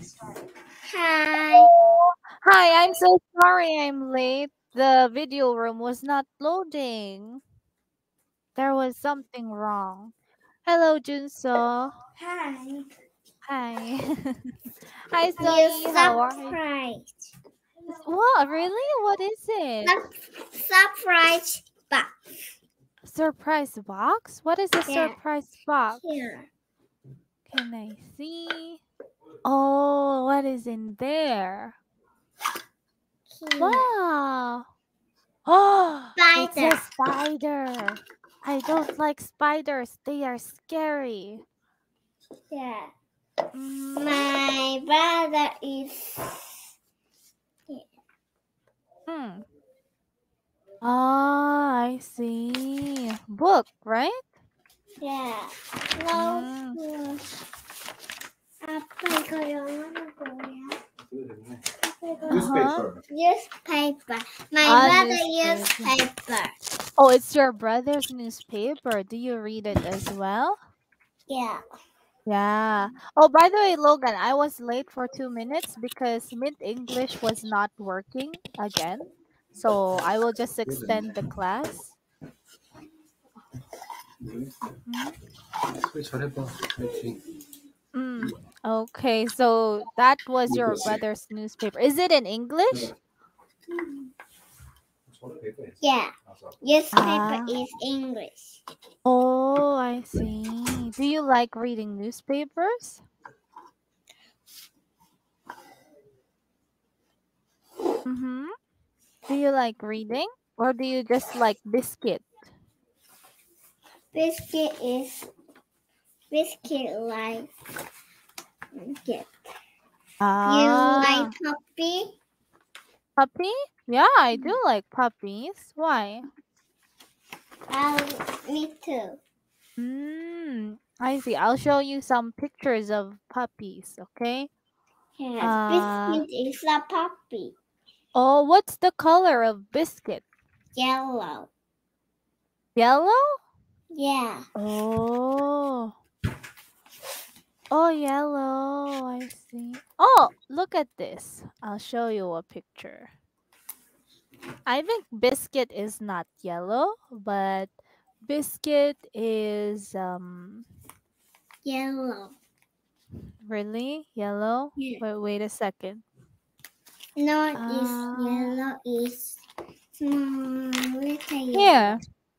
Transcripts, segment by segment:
Hi. Hi, I'm so sorry I'm late. The video room was not loading. There was something wrong. Hello, Junso. Hi. Hi. Hi, You Sunny. How are you? surprised. What? Really? What is it? Surprise box. Surprise box? What is a Yeah. surprise box? Here. Can I see? Oh, what is in there? Here. Wow. Oh, it's Spider. a spider. I don't like spiders. They are scary. Yeah. Mm-hmm. My brother is. Hmm. Ah, I see. Book, right? Yeah. No. Mm. Apa ikaw yung ano ko ya? Uh-huh. Newspaper. My Ah, brother newspaper. newspaper. Oh, it's your brother's newspaper. Do you read it as well? Yeah. Yeah. Oh, by the way, Logan, I was late for 2 minutes because Mint English was not working again. So I will just extend the class. Mhm. 잘해봐. 그렇지. Mm. Okay, so that was your brother's newspaper. Is it in English? Yeah. Newspaper Ah. is English. Oh, I see. Do you like reading newspapers? Mm-hmm. Do you like reading? Or do you just like biscuit? Biscuit is biscuit like biscuit. You like Ah. puppy? Puppy? Yeah, I do like puppies. Why? Me too. I see. I'll show you some pictures of puppies, okay? Yes, Uh, biscuit is a puppy. oh, what's the color of biscuit? Yellow. Yellow? Yeah. Oh. Oh, yellow. I see. Oh, look at this. I'll show you a picture. I think biscuit is not yellow, but biscuit is Yellow. really yellow. Yeah. Wait a second. No, is Uh, yellow is small little yellow. here.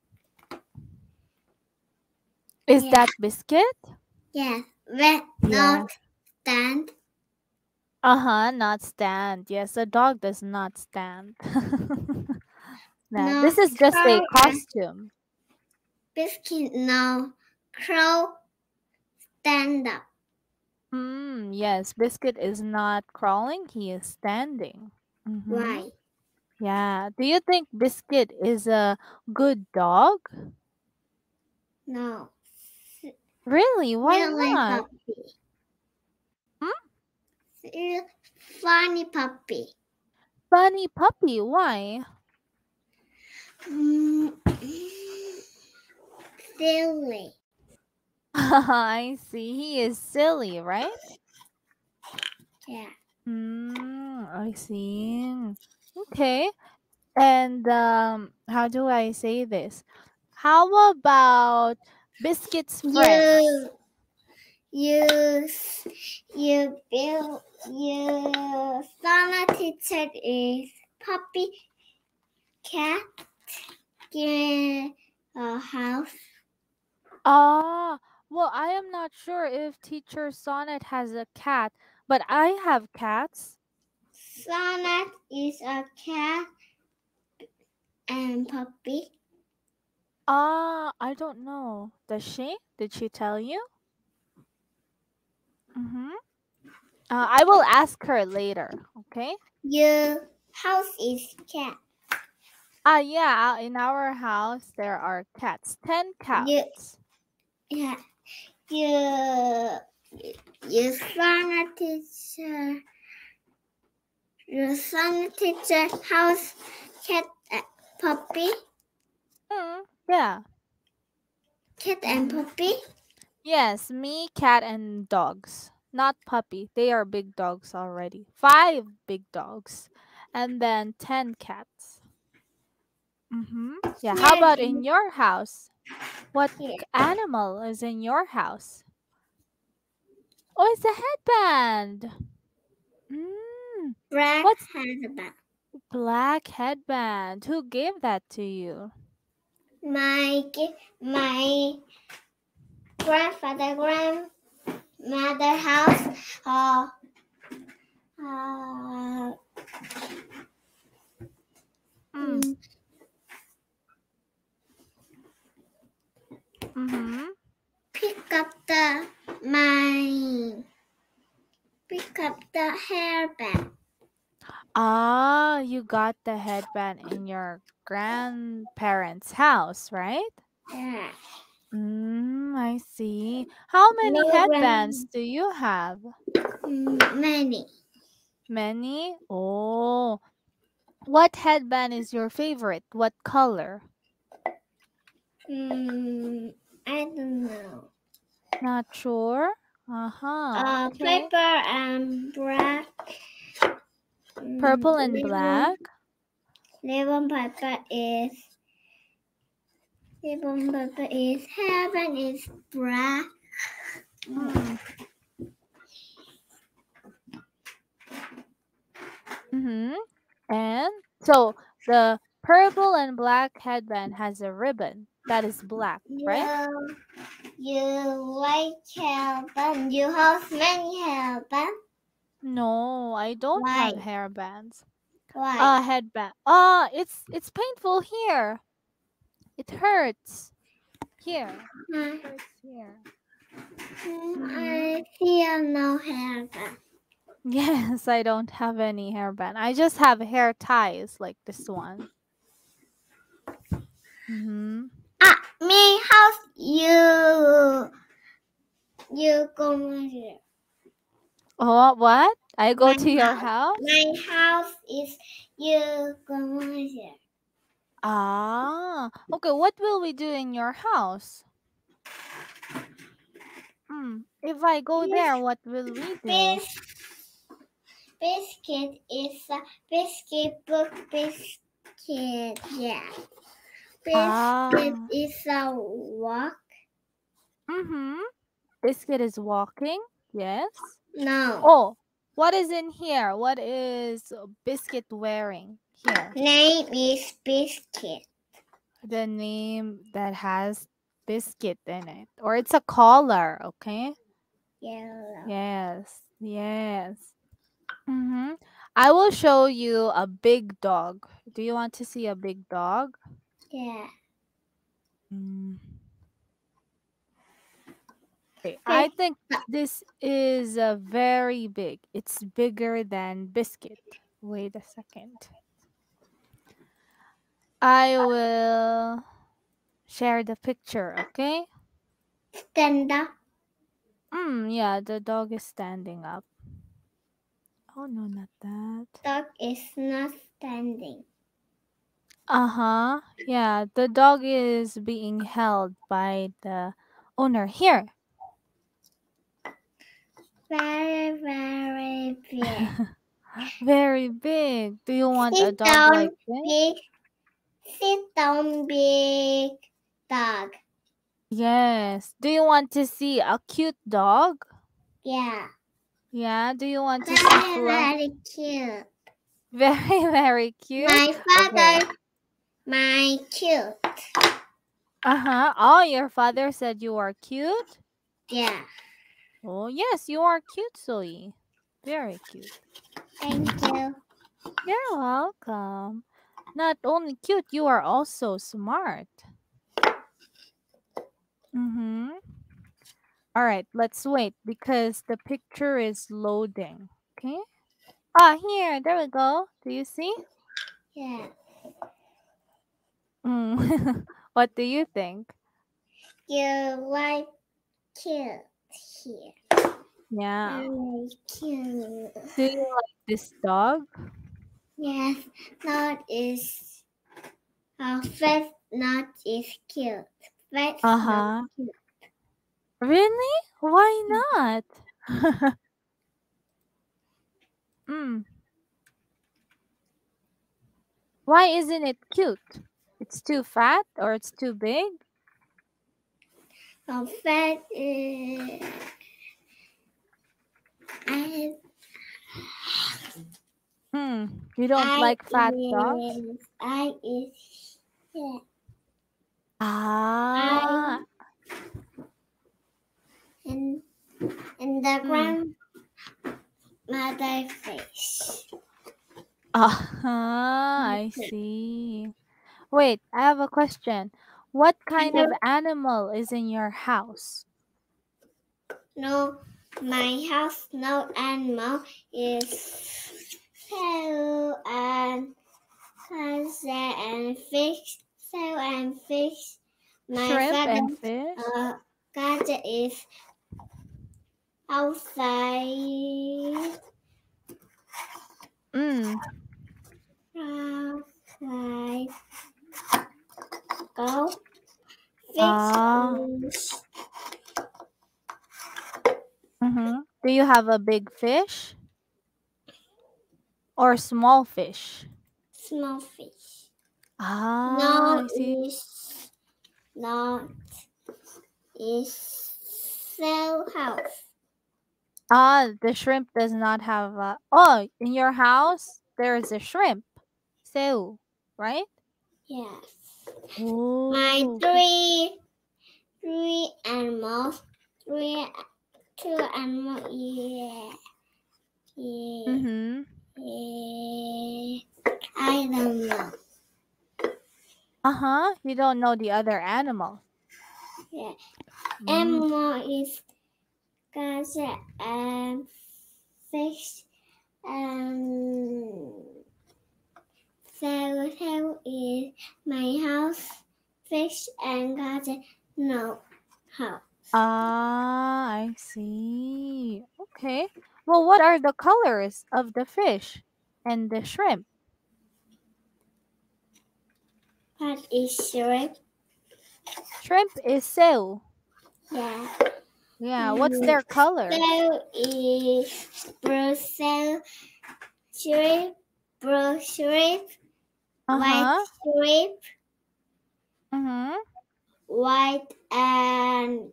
Is Yeah. that biscuit? Yes. Red Yeah. not stand. Uh-huh, not stand. Yes, a dog does not stand. Nah, No this is just a crow. costume. Biscuit no crow stand up. Yes, biscuit is not crawling, he is standing. Mm-hmm. Why? Yeah. Do you think biscuit is a good dog? No. Really? Why Silly not? puppy. Hmm? Funny puppy. Funny puppy. Why? Mm, silly. I see. He is silly, right? Yeah. I see. Okay. And how do I say this? How about Biscuit's friends? You, you Sana teacher is puppy, cat, house. Ah, well, I am not sure if Teacher Sonnet has a cat, but I have cats. Sonnet is a cat and puppy. Ah, I don't know. Does she? Did she tell you? Mm-hmm. I will ask her later. Okay. Your house is cat. Yeah. In our house there are cats. 10 You, cats. yeah, you, your Sonnet teacher. Your Sonnet teacher house cat, puppy. Yeah. Cat and puppy? Yes, me, cat, and dogs. not puppy. They are big dogs already. 5 big dogs. And then 10 cats. Yeah. How Yes, about in your house? What here. animal is in your house? Oh, it's a headband. Mm, Black what's headband. black headband? Who gave that to you? My grandfather, grandmother house. Uh, Mm. Mm-hmm. pick up the hairband. Ah, you got the headband in your grandparents' house, right? Yeah. I see. How many No headbands do you have? many. Many? Oh, what headband is your favorite? What color? I don't know. Not sure. Okay. Paper and black. Purple and black. Lemon pepper is heaven is black. And so the purple and black headband has a ribbon that is black, right? You like hairband. You have many hairband. No, I don't have Why? hairbands. Why? Headband. It's painful here. It hurts. Here. It hurts here. I feel no hairband. Yes, I don't have any hairband. I just have hair ties like this one. Me house you go here. Oh, what? I go My to your house? My house is you go here. Ah, okay. What will we do in your house? If I go there, what will we do? Biscuit is a biscuit book biscuit. Yeah. Biscuit is a walk. Biscuit is walking. Yes. No. Oh, what is in here? What is Biscuit wearing here? Name is Biscuit. The name that has Biscuit in it. Or it's a collar, okay? Yellow. Yes. Yes. I will show you a big dog. Do you want to see a big dog? Yeah. Okay. I think this is very big. It's bigger than Biscuit. Wait a second. I will share the picture, okay? Stand up. Yeah, the dog is standing up. Oh no, not that. Dog is not standing. Yeah, the dog is being held by the owner. Here. Very, very big. Very big. Do you want a Sit dog down, like this? Sit down, big dog. Yes. Do you want to see a cute dog? Yeah. Yeah. Do you want to see Very, very cute. Very, very cute. My father, Okay. my cute. Oh, your father said you are cute? Yeah. Oh, yes, you are cute, Zoe. Very cute. Thank you. You're welcome. Not only cute, you are also smart. All right, let's wait because the picture is loading. Okay. Here, there we go. Do you see? Yeah. What do you think? You like cute here. Yeah. Very cute. Do you like this dog? Yes, not is first not is cute. First not cute. Really? Why not? mm. Why isn't it cute? It's too fat or it's too big? How fat is I You don't like fat dogs? I is yeah. Ah. And the grandmother face. I see. Wait, I have a question. What kind of animal is in your house? No, my house no animal is cow and cat and fish. Cow and fish. My Shrimp father and fish? cat is outside. Mm. Outside. Go. Fish Ah. is Do you have a big fish or small fish? small fish. Ah, I No see. is not is cell house. Ah, the shrimp does not have a. Oh, in your house there is a shrimp. Seu, right? Yes. My Oh. three animals. Two animals. Yeah. Mm-hmm. I don't know. Uh-huh. You don't know the other animal. Yeah. Mm. Animal is cat and fish and so is my house. Fish and cat no house. Ah, I see. Okay. Well, what are the colors of the fish and the shrimp? What is shrimp? Shrimp is seu. Yeah. Yeah, what's their color? So is Brussels shrimp, blue shrimp, white Uh-huh. shrimp, Mm-hmm. white and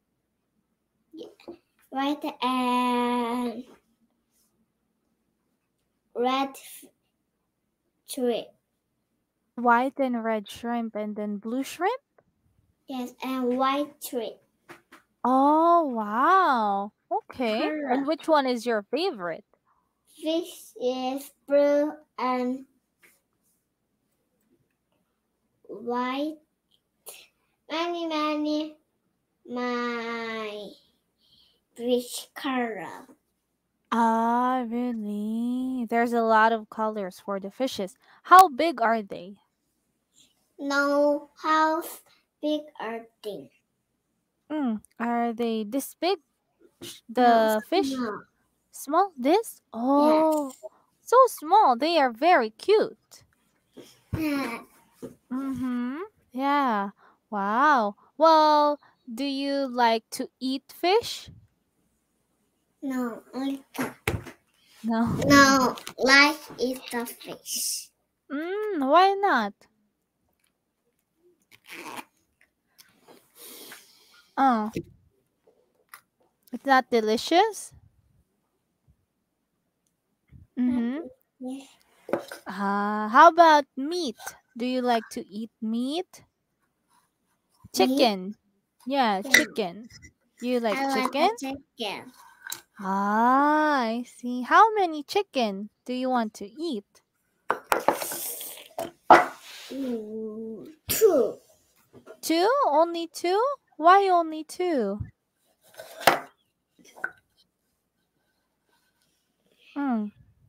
white and red shrimp. White and red shrimp and then blue shrimp? Yes, and white shrimp. Oh, wow. Okay. Color. And which one is your favorite? Fish is blue and white. Many, my fish color. Ah, really? There's a lot of colors for the fishes. How big are they? No, how big are they? Are they this big? No, The fish? small. Small? This? Oh, Yes. so small. They are very cute. Yeah. Mm-hmm. Yeah. Wow. Well, do you like to eat fish? No, No. no, life is the fish. Why not? Oh, it's not delicious? Mm-hmm. Yes. How about meat? Do you like to eat meat? Chicken. Yeah, Yeah. chicken. Do you like I like chicken? the chicken. Ah, I see. How many chicken do you want to eat? Two. Two? Only two? Why only two? Mm.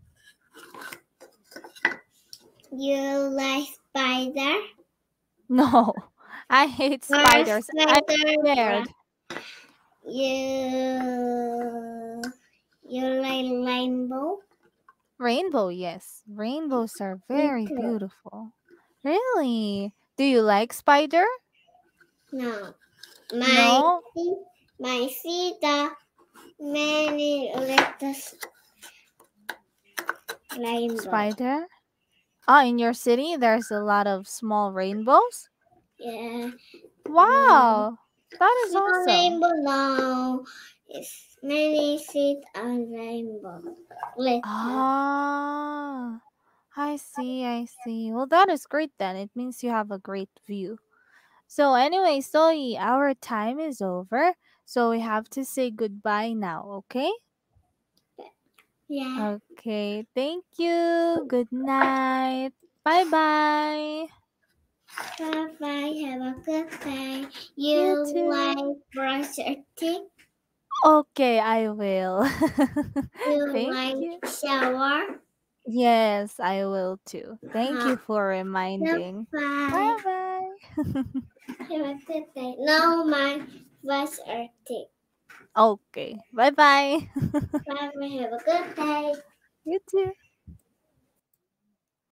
You like spider? No, I hate Or spiders. I'm spider? scared. You like rainbow? Rainbow, yes. Rainbows are Me very too. beautiful. Really? Do you like spider? No. No? My see the many little rainbows. Spider? Oh, in your city, there's a lot of small rainbows? Yeah. Wow, that is Small awesome. rainbow now. It's many seeds on rainbow. Little. Ah, I see. Well, that is great then. It means you have a great view. So anyway, Zoe, our time is over. So we have to say goodbye now, okay? Yeah. Okay, thank you. Good night. Bye-bye. Bye-bye. Have a good day. You You too. like brush your teeth? Okay, I will. You Thank like you. shower? Yes, I will too. Thank you for reminding. Bye. Bye-bye. Have a good day. No, my brush your teeth. Okay, bye-bye. Bye-bye. Have a good day. You too.